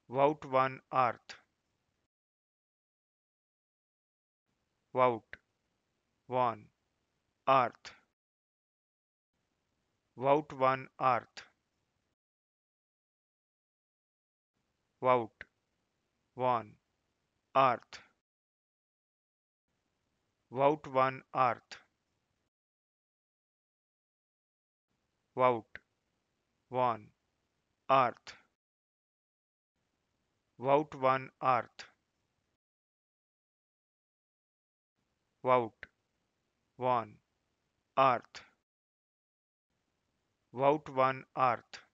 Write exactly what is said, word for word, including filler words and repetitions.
Wout won Aert. Wout won Aert. Wout won Aert. Wout won Aert. Wout won Aert. Wout won Aert. Wout won Aert. Wout won Aert. Wout won Aert.